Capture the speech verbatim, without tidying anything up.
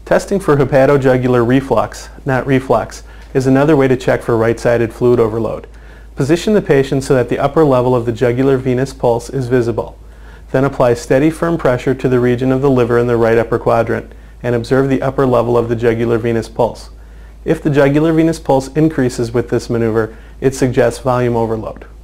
Testing for hepatojugular reflux, not reflux, is another way to check for right-sided fluid overload. Position the patient so that the upper level of the jugular venous pulse is visible. Then apply steady, firm pressure to the region of the liver in the right upper quadrant and observe the upper level of the jugular venous pulse. If the jugular venous pulse increases with this maneuver, it suggests volume overload.